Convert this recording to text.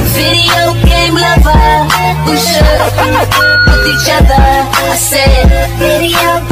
Video game lover who should with each other. I said, video